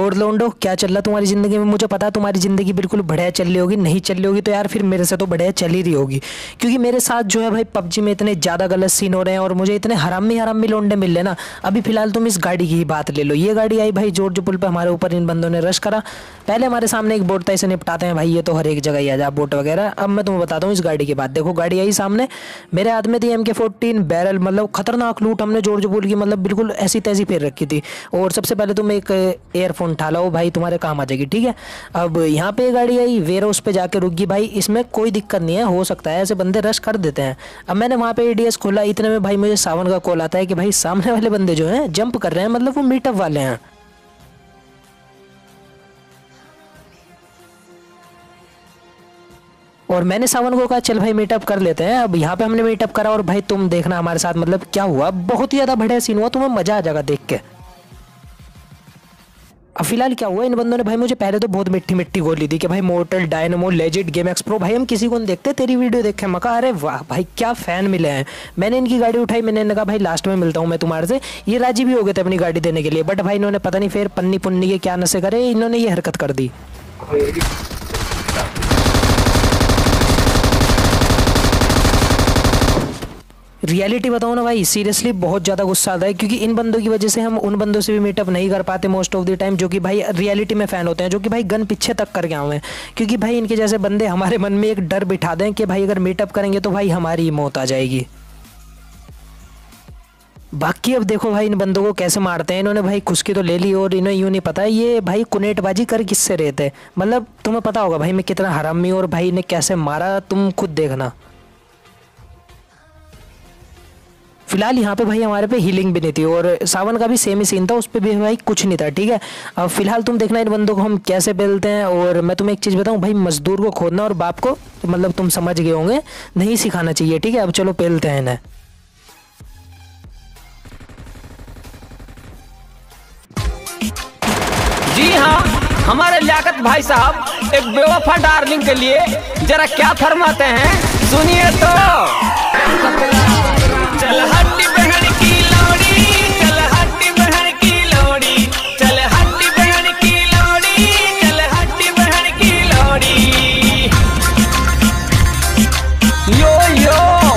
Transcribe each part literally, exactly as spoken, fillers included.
और लोंडो क्या चल रहा तुम्हारी ज़िंदगी में? मुझे पता है तुम्हारी ज़िंदगी बिल्कुल बढ़िया चल रही होगी, नहीं चल रही होगी तो यार फिर मेरे से तो बढ़िया चल ही रही होगी, क्योंकि मेरे साथ जो है भाई पबजी में इतने ज़्यादा गलत सीन हो रहे हैं और मुझे इतने हरामी हरामी लोंडे मिल रहे ना। अभी फिलहाल तुम इस गाड़ी की ही बात ले लो। ये गाड़ी आई भाई जॉर्ज पुल पर, हमारे ऊपर इन बंदों ने रश करा। पहले हमारे सामने एक बोट था, इसे निपटाते हैं भाई, ये तो हर एक जगह ही आ जा बोट वगैरह। अब मैं तुम्हें बताता हूँ इस गाड़ी की बात। देखो गाड़ी आई सामने, मेरे हाथ में थी एम के फोर्टीन बैरल, मतलब खतरनाक लूट हमने जॉर्ज पुल की मतलब बिल्कुल ऐसी तैसी फेर रखी थी। और सबसे पहले तुम एक एयरफोन उठा लो भाई, तुम्हारे काम आ जाएगी, ठीक है। अब यहाँ पे गाड़ी आई, वेयर हाउस पे जाके रुक गई भाई, इसमें कोई दिक्कत नहीं है, हो सकता है ऐसे बंदे रश कर देते हैं। अब मैंने वहाँ पे एडीएस खोला, इतने में भाई मुझे सावन का कॉल आता है कि भाई सामने वाले बंदे जो हैं जंप कर रहे हैं, मतलब वो मीटअप वाले हैं। और मैंने सावन को कहा चल भाई मीटअप कर लेते हैं। अब यहाँ पे हमने मीटअप करा और भाई तुम देखना हमारे साथ मतलब क्या हुआ, बहुत ही ज़्यादा बढ़िया सीन हुआ, तुम्हें मज़ा आ जाएगा देख के। अब फिलहाल क्या हुआ, इन बंदों ने भाई मुझे पहले तो बहुत मिट्टी मिट्टी गोली दी कि भाई Mortal Dynamo legit game X pro, भाई हम किसी को नहीं देखते, तेरी वीडियो देख के मका, अरे वाह भाई क्या फैन मिले हैं। मैंने इनकी गाड़ी उठाई, मैंने कहा भाई लास्ट में मिलता हूँ मैं तुम्हारे से। ये राजी भी हो गए थे अपनी गाड़ी देने के लिए, बट भाई इन्होंने पता नहीं फिर पन्नी पुन्नी के क्या नशे करे, इन्होंने ये हरकत कर दी। रियलिटी बताऊँ ना भाई, सीरियसली बहुत ज़्यादा गुस्सा आता है, क्योंकि इन बंदों की वजह से हम उन बंदों से भी मीटअप नहीं कर पाते मोस्ट ऑफ द टाइम, जो कि भाई रियलिटी में फ़ैन होते हैं, जो कि भाई गन पीछे तक करके आए हैं। क्योंकि भाई इनके जैसे बंदे हमारे मन में एक डर बिठा दें कि भाई अगर मीटअप करेंगे तो भाई हमारी मौत आ जाएगी। बाकी अब देखो भाई इन बंदों को कैसे मारते हैं। इन्होंने भाई खुशकी तो ले ली और इन्हें यूँ नहीं पता ये भाई कुनेटबाजी कर किससे रहे थे, मतलब तुम्हें पता होगा भाई मैं कितना हरामी, और भाई इन्हें कैसे मारा तुम खुद देखना। फिलहाल यहाँ पे भाई हमारे पे हीलिंग भी नहीं थी, और सावन का भी सेम ही सीन था, उस पर भी भाई कुछ नहीं था, ठीक है। अब फिलहाल तुम देखना इन बंदों को हम कैसे बेलते हैं। और मैं तुम्हें एक चीज़ बताऊँ भाई, मजदूर को खोदना और बाप को तो मतलब तुम समझ गए होंगे, नहीं सिखाना चाहिए, ठीक है। अब चलो पेलते हैं इन्हें। जी हाँ, हमारे लियाकत भाई साहब एक बेवफा डार्लिंग के लिए जरा क्या फरमाते हैं, सुनिए तो। चल हट्टी बहन की लौड़ी, चल हट्टी बहन की लौड़ी, चल हट्टी बहन की लौड़ी, चल हट्टी बहन की लौड़ी। यो यो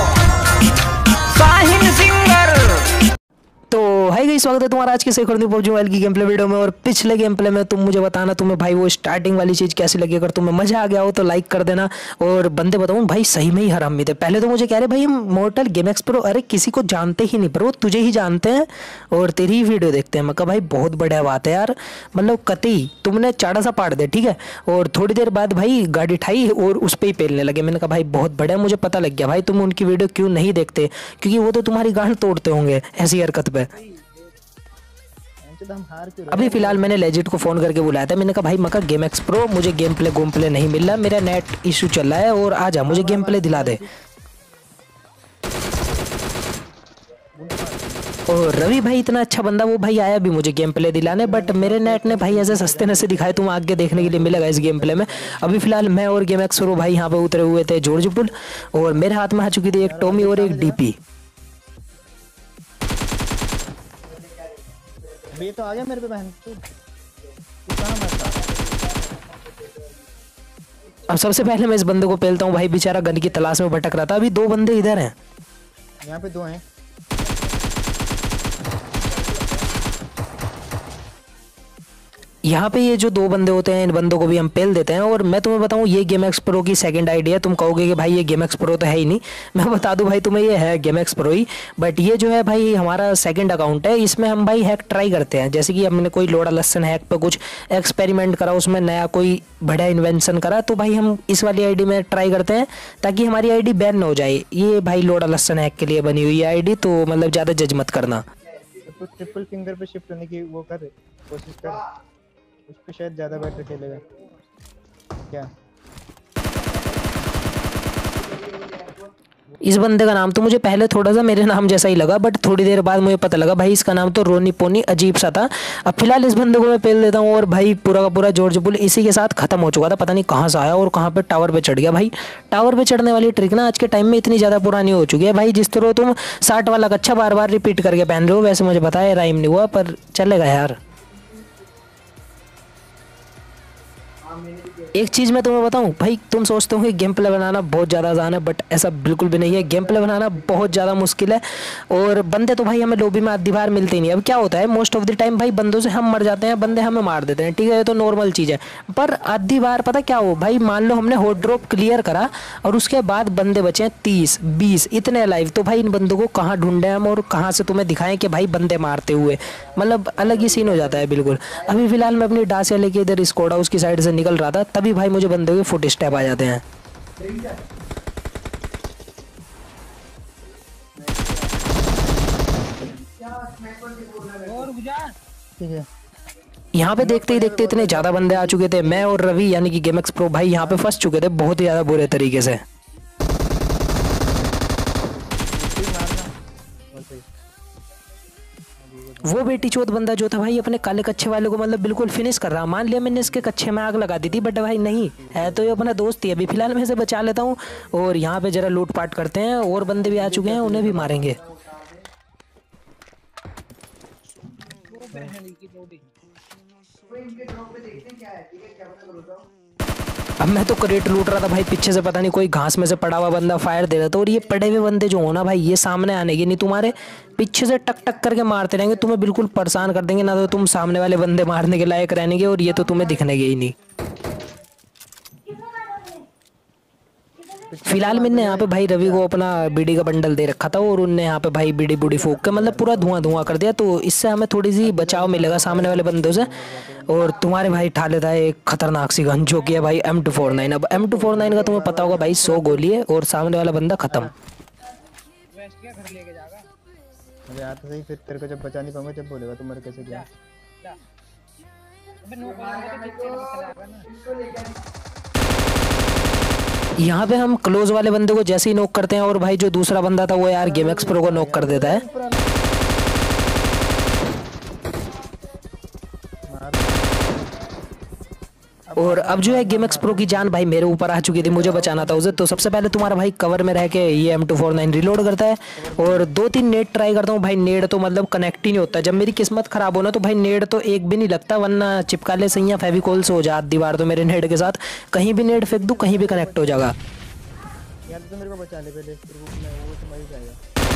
साहिन सिंगर। तो हाय गाइस, स्वागत है तुम्हारा आज के एक और न्यू पबजी मोबाइल की गेम प्ले वीडियो में। और पिछले गेम प्ले में तुम मुझे बताना तुम्हें भाई वो स्टार्टिंग वाली चीज़ कैसी लगी। अगर तुम्हें मजा आ गया हो तो लाइक कर देना। और बंदे बताऊँ भाई सही में ही हरामी थे। पहले तो मुझे कह रहे भाई हम मोर्टल गेम एक्स प्रो, अरे किसी को जानते ही नहीं, पर वो तुझे ही जानते हैं और तेरी ही वीडियो देखते हैं। मैं कहा भाई बहुत बढ़िया बात है यार, मतलब कतई तुमने चाड़ा सा पाड़ दे, ठीक है। और थोड़ी देर बाद भाई गाड़ी उठाई और उस पर ही पेलने लगे। मैंने कहा भाई बहुत बढ़िया, मुझे पता लग गया भाई तुम उनकी वीडियो क्यों नहीं देखते, क्योंकि वो तो तुम्हारी गांड तोड़ते होंगे ऐसी हरकत पे। अभी फिलहाल मैंने लेजिट को फ़ोन करके बुलाया था। मैंने कहा भाई मका गेम एक्स प्रो, मुझे गेम प्ले गोम प्ले नहीं मिल रहा, मेरा नेट इशू चल रहा है और आ जा मुझे गेम प्ले दिला दे। और रवि भाई इतना अच्छा बंदा, वो भाई आया भी मुझे गेम प्ले दिलाने, बट मेरे नेट ने भाई ऐसे सस्ते नशे दिखाए, तुम आगे देखने के लिए मिलेगा इस गेम प्ले में। अभी फिलहाल मैं और गेम एक्स प्रो भाई यहाँ पे उतरे हुए थे जॉर्ज पुल, और मेरे हाथ में आ चुकी थी एक टॉमी और एक डीपी। ये तो आ गया मेरे पे बहन तू, तू कहां मरता। अब सबसे पहले मैं इस बंदे को पेलता हूँ भाई, बेचारा गन की तलाश में भटक रहा था। अभी दो बंदे इधर हैं, यहाँ पे दो हैं। यहाँ पे ये जो दो बंदे होते हैं इन बंदों को भी हम पेल देते हैं। और मैं तुम्हें बताऊँ ये गेम एक्स प्रो की सेकंड आईडी है। तुम कहोगे कि भाई ये गेम एक्स प्रो तो है ही नहीं, मैं बता दूं भाई तुम्हें ये है गेम एक्स प्रो ही, बट ये जो है भाई हमारा सेकंड अकाउंट है। इसमें हम भाई हैक ट्राई करते हैं, जैसे कि हमने कोई लोड़ा लस्सन हैक पे कुछ एक्सपेरिमेंट करा, उसमें नया कोई बढ़िया इन्वेंशन करा, तो भाई हम इस वाली आई डी में ट्राई करते हैं ताकि हमारी आई डी बैन ना हो जाए। ये भाई लोड़ा लस्सन हैक के लिए बनी हुई है आई डी, तो मतलब ज़्यादा जज मत करना। तो ट्रिपल फिंगर पे शिफ्ट करने की वो कर कोशिश कर, उस पे शायद ज्यादा बेटर खेलेगा क्या। इस बंदे का नाम तो मुझे पहले थोड़ा सा मेरे नाम जैसा ही लगा, बट थोड़ी देर बाद मुझे पता लगा भाई इसका नाम तो रोनी पोनी अजीब सा था। अब फिलहाल इस बंदे को मैं पेल देता हूँ, और भाई पूरा का पूरा जॉर्ज पुल इसी के साथ खत्म हो चुका था। पता नहीं कहाँ से आया और कहाँ पे टावर पे चढ़ गया। भाई टावर पे चढ़ने वाली ट्रिक ना आज के टाइम में इतनी ज़्यादा पुरानी हो चुकी है भाई। जिस तरह तुम साठ वाला कच्छा बार बार रिपीट करके पहन रहे हो, वैसे मुझे पता है राइम नहीं हुआ, पर चलेगा यार। एक चीज़ मैं तुम्हें बताऊं भाई, तुम सोचते हो कि गेम प्ले बनाना बहुत ज़्यादा आसान है, बट ऐसा बिल्कुल भी नहीं है। गेम प्ले बनाना बहुत ज़्यादा मुश्किल है और बंदे तो भाई हमें लॉबी में आधी बार मिलते ही नहीं। अब क्या होता है, मोस्ट ऑफ द टाइम भाई बंदों से हम मर जाते हैं, बंदे हमें मार देते हैं, ठीक है, ये तो नॉर्मल चीज़ है। पर आधी बार पता क्या हो भाई, मान लो हमने हॉट ड्रॉप क्लियर करा और उसके बाद बंदे बचे हैं तीस बीस इतने लाइव, तो भाई इन बंदों को कहाँ ढूंढें हम और कहाँ से तुम्हें दिखाएं कि भाई बंदे मारते हुए, मतलब अलग ही सीन हो जाता है बिल्कुल। अभी फिलहाल मैं अपनी डासिया लेके इधर स्कोडा उसकी साइड से निकल रहा था, तभी भाई मुझे बंदे के फुट स्टेप आ जाते हैं। ठीक है। यहाँ पे देखते ही देखते इतने ज़्यादा बंदे आ चुके थे, मैं और रवि यानी कि गेमएक्स प्रो भाई यहाँ पे फंस चुके थे बहुत ही ज़्यादा बुरे तरीके से। वो बेटी चोद बंदा जो था भाई अपने काले कच्छे वाले को मतलब बिल्कुल फिनिश कर रहा। मान लिया मैंने इसके कच्छे में आग लगा दी थी, बट भाई नहीं है तो ये अपना दोस्त ही। अभी फिलहाल मैं इसे बचा लेता हूँ और यहाँ पे जरा लूट पाट करते हैं, और बंदे भी आ चुके हैं, उन्हें भी मारेंगे। अब मैं तो क्रेट लूट रहा था भाई, पीछे से पता नहीं कोई घास में से पड़ा हुआ बंदा फायर दे रहा था, और ये पड़े हुए बंदे जो हो ना भाई, ये सामने आने की नहीं, तुम्हारे पीछे से टक टक करके मारते रहेंगे, तुम्हें बिल्कुल परेशान कर देंगे ना, तो तुम सामने वाले बंदे मारने के लायक रहेंगे और ये तो तुम्हें दिखने ही नहीं। फिलहाल मैंने यहाँ पे भाई रवि को अपना बीड़ी का बंडल दे रखा था और उनने यहाँ पे भाई बीड़ी बूड़ी फूक के मतलब पूरा धुआं धुआं कर दिया, तो इससे हमें थोड़ी सी बचाव मिलेगा सामने वाले बंदों से। और तुम्हारे भाई ठा लेता है एक खतरनाक सी गन जो कि है भाई एम टू फोर नाइन। अब एम टू फोर नाइन का तुम्हें पता होगा भाई, सौ गोली है और सामने वाला बंदा खत्म। अरे यार तो सही, फिर तेरे को जब बचा नहीं पाऊंगा जब बोलेगा तुम मर कैसे गया। यहाँ पे हम क्लोज वाले बंदे को जैसे ही नॉक करते हैं और भाई जो दूसरा बंदा था वो यार गेमएक्स प्रो को नॉक कर देता है। और अब जो है गेमएक्स प्रो की जान भाई मेरे ऊपर आ चुकी थी, मुझे बचाना था उसे। तो सबसे पहले तुम्हारा भाई कवर में रह के ये M two four nine reload करता है और दो तीन नेट ट्राई करता हूँ भाई, नेट तो मतलब कनेक्ट ही नहीं होता। जब मेरी किस्मत खराब हो ना तो भाई नेट तो एक भी नहीं लगता, वरना चिपका ले सही या फेविकोल से हो जा दीवार, तो मेरे नेट के साथ कहीं भी नेट फेंक दूँ कहीं भी कनेक्ट हो जाएगा। यार तो मेरे को बचा ले पहले, फिर वो मैं वो तुम्हारी जाएगा।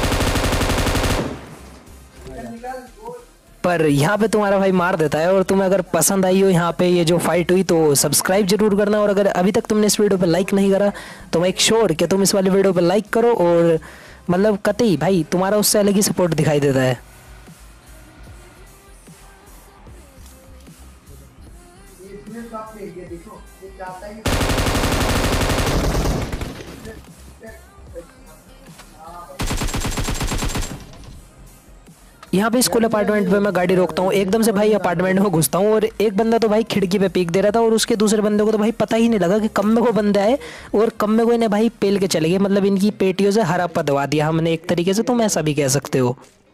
पर यहाँ पे तुम्हारा भाई मार देता है। और तुम्हें अगर पसंद आई हो यहाँ पे ये जो फाइट हुई तो सब्सक्राइब जरूर करना, और अगर अभी तक तुमने इस वीडियो पे लाइक नहीं करा तो मेक श्योर कि तुम इस वाली वीडियो पे लाइक करो, और मतलब कतई भाई तुम्हारा उससे अलग ही सपोर्ट दिखाई देता है। यहाँ पे स्कूल अपार्टमेंट पे मैं गाड़ी रोकता हूँ, एकदम से भाई अपार्टमेंट में घुसता हूँ और एक बंदा तो भाई खिड़की पे पीक दे रहा था और उसके दूसरे बंदे को तो भाई पता ही नहीं लगा कि कम में को बंदे आए और कम में को इन्हें भाई पेल के चले गए, मतलब इनकी पेटियों से हरा पदवा दिया हमने एक तरीके से, तुम ऐसा भी कह सकते हो।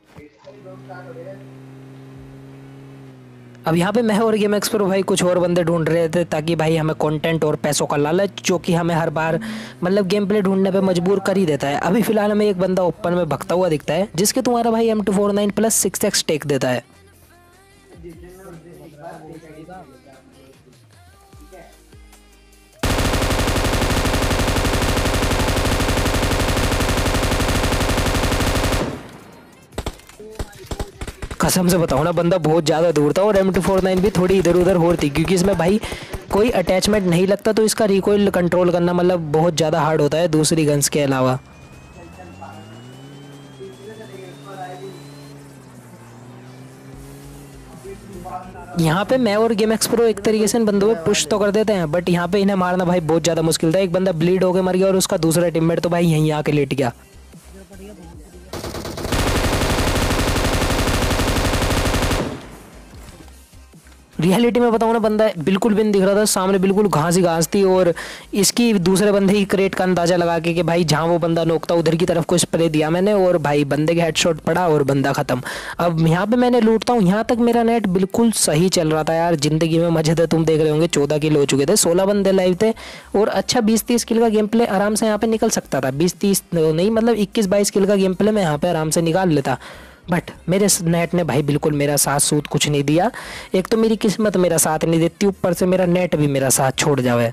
अब यहाँ पे मैं और गेमएक्स प्रो भाई कुछ और बंदे ढूंढ रहे थे ताकि भाई हमें कंटेंट और पैसों का लालच जो कि हमें हर बार मतलब गेम प्ले ढूंढने पे मजबूर कर ही देता है। अभी फिलहाल हमें एक बंदा ओपन में भगता हुआ दिखता है जिसके तुम्हारा भाई M two four nine plus six X टेक देता है। कसम से बताओ ना बंदा बहुत ज़्यादा दूर था और एम टू फोर नाइन भी थोड़ी इधर उधर हो रही थी, क्योंकि इसमें भाई कोई अटैचमेंट नहीं लगता तो इसका रिकॉइल कंट्रोल करना मतलब बहुत ज़्यादा हार्ड होता है दूसरी गन्स के अलावा। यहाँ पे मैं और गेमएक्स प्रो एक तरीके से इन बंदों पे पुश तो कर देते हैं, बट यहाँ पे इन्हें मारना भाई बहुत ज़्यादा मुश्किल था। एक बंदा ब्लीड होकर मर गया और उसका दूसरा टीममेट तो भाई यहीं आके लेट गया। रियलिटी में बताऊँ ना बंदा बिल्कुल भी नहीं दिख रहा था, सामने बिल्कुल घास ही घास थी और इसकी दूसरे बंदे की क्रेट का अंदाजा लगा के कि भाई जहाँ वो बंदा नोकता उधर की तरफ को स्प्रे दिया मैंने और भाई बंदे के हेडशॉट पड़ा और बंदा ख़त्म। अब यहाँ पे मैंने लूटता हूँ, यहाँ तक मेरा नेट बिल्कुल सही चल रहा था यार, ज़िंदगी में मजे थे। तुम देख रहे होंगे चौदह किल हो चुके थे, सोलह बंदे लाइव थे और अच्छा बीस तीस किल का गेम प्ले आराम से यहाँ पर निकल सकता था। बीस तीस नहीं मतलब इक्कीस बाईस किल का गेम प्ले मैं यहाँ पर आराम से निकाल लेता। बट मेरे नेट ने भाई बिल्कुल मेरा साथ सूत कुछ नहीं दिया। एक तो मेरी किस्मत मेरा साथ नहीं देती, ऊपर से मेरा नेट भी मेरा साथ छोड़ जावे।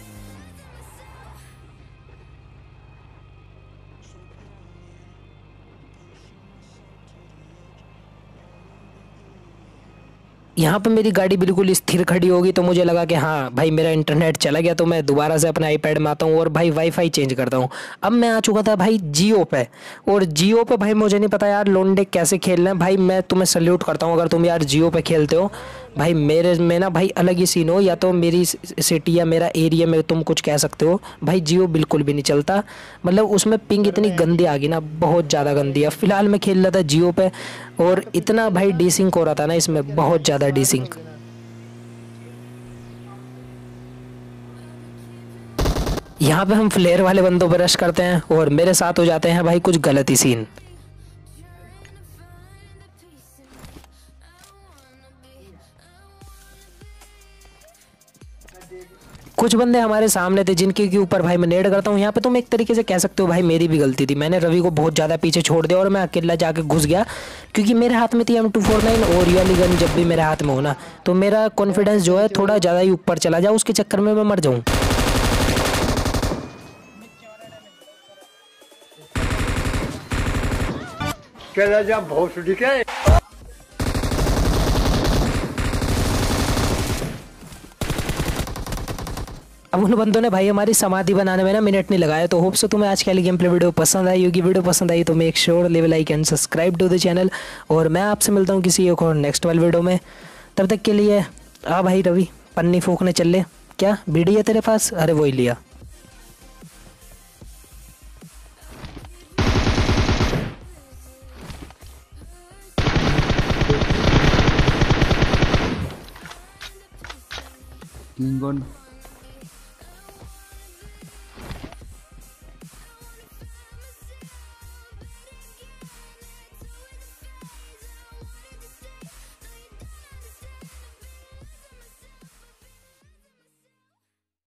यहाँ पे मेरी गाड़ी बिल्कुल स्थिर खड़ी होगी तो मुझे लगा कि हाँ भाई मेरा इंटरनेट चला गया, तो मैं दोबारा से अपने आईपैड में आता हूँ और भाई वाईफाई चेंज करता हूँ। अब मैं आ चुका था भाई जियो पे, और जियो पे भाई मुझे नहीं पता यार लोंडे कैसे खेल रहे हैं। भाई मैं तुम्हें सल्यूट करता हूँ अगर तुम यार जियो पे खेलते हो। भाई मेरे में ना भाई अलग ही सीन हो, या तो मेरी सिटी या मेरा एरिया में तुम कुछ कह सकते हो। भाई जियो बिल्कुल भी नहीं चलता, मतलब उसमें पिंग इतनी गंदी आ गई ना, बहुत ज़्यादा गंदी है। फिलहाल मैं खेल रहा था जियो पे और इतना भाई डीसिंक हो रहा था ना इसमें, बहुत ज़्यादा डीसिंक। यहाँ पे हम फ्लेयर वाले बंदों पर रश करते हैं और मेरे साथ हो जाते हैं भाई कुछ गलत ही सीन। कुछ बंदे हमारे सामने थे जिनके के ऊपर भाई मैं नेड करता हूँ। यहाँ पे तुम एक तरीके से कह सकते हो भाई मेरी भी गलती थी, मैंने रवि को बहुत ज़्यादा पीछे छोड़ दिया और मैं अकेला जाके घुस गया, क्योंकि मेरे हाथ में थी एम टू फोर नाइन और ये वाली गन जब भी मेरे हाथ में हो ना तो मेरा कॉन्फिडेंस जो है थोड़ा ज़्यादा ही ऊपर चला जाए, उसके चक्कर में मैं मर जाऊँ। अब उन बंदों ने भाई हमारी समाधि बनाने में ना मिनट नहीं लगाया। तो होप सो तुम्हें आज की गेम प्ले वीडियो पसंद आई होगी। वीडियो पसंद आई तो make sure leave like and subscribe to the channel, और मैं आपसे मिलता हूँ किसी एक और नेक्स्ट वाले वीडियो में। तब तक के लिए आ भाई रवि पन्नी फूकने चल ले। क्या बीड़ी है तेरे पास? अरे वही लिया। किंग कौन?